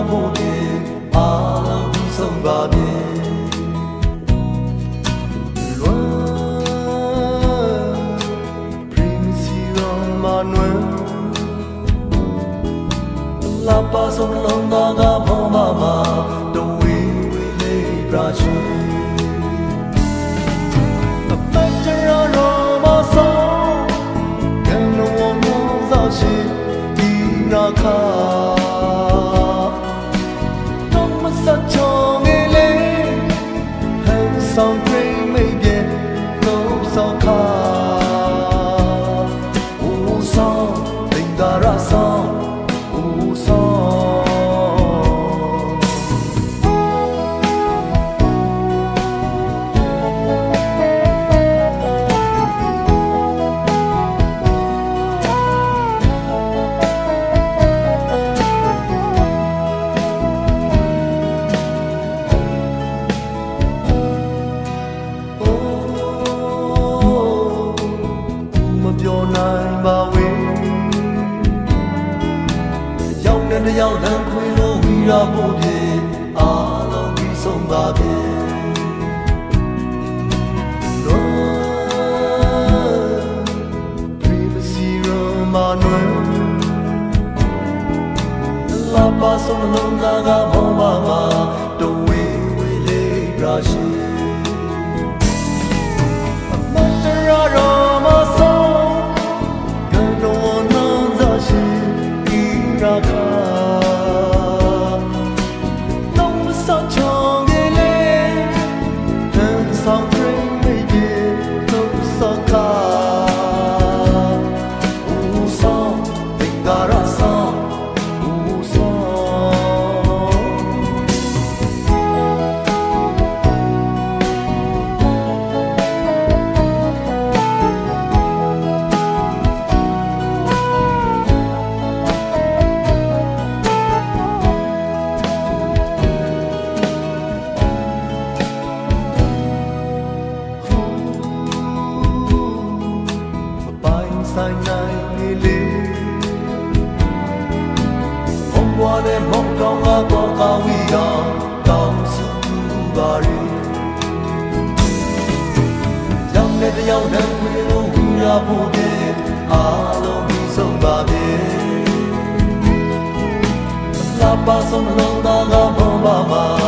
ဖို့ပြေအားလုံးပြီးဆုံးပါပြေလွမ်းပရိမစီရောမနွယ်လာပါဆုံးလုံးသားကမောမမတဝေးဝေးလေးပြရှိအပတ်တရတော်မဆောင်ကံတော်မောစားရှိဒီနာခါတော့မစချောငယ်လေးဟန်ဆောင်ပြိမိတ်ပြေတော့ဆောင်ခါဦးဆောင်တင်တာရဆောင်ဦးဆောင်ပြောနိုင်ပါဝေရောက်တဲ့တယောက်လမ်းခွေလို့ဝီရဖို့ပြေအားလုံးပြီးဆုံးပါပြေလွန်ပရိမစီရမနွယ်လာပါဆုံးလုံးသားကမောမမတဝေးဝေးလေးပြရှိအမတ်တရတော်မဆောင်ဆိုင်နိုင်လေဘုံဘွားနဲ့မုံကောင်းကတော့ကောင်းဝီအောင်တောင်းစုပါရီကြောင်နဲ့တယောက်နဲ့ခွေလို့ဝီရဖို့တဲ့အားလုံးပြီးဆုံးပါပြီလာပါဆုံးလုံးသားကဘုံပါမှာ